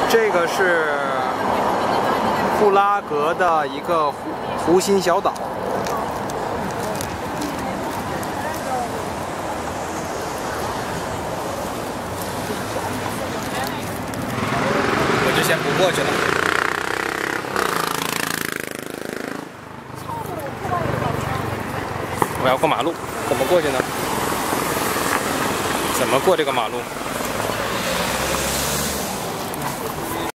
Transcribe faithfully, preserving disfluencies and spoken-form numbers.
这个是布拉格的一个湖湖心小岛。我就先不过去了。我要过马路，怎么过去呢？怎么过这个马路？